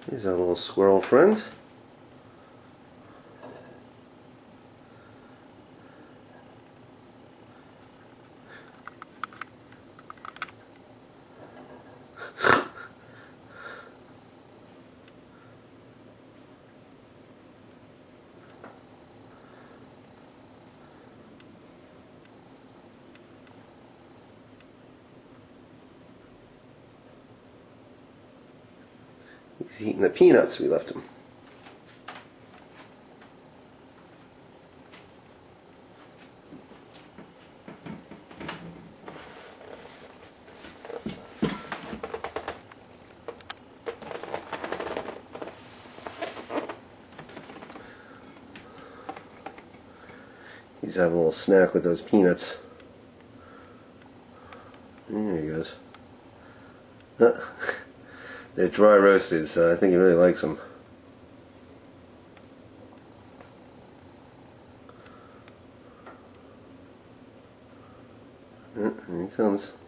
Here's our little squirrel friend. He's eating the peanuts we left him. He's having a little snack with those peanuts. There he goes. They're dry roasted, so I think he really likes them. Here he comes.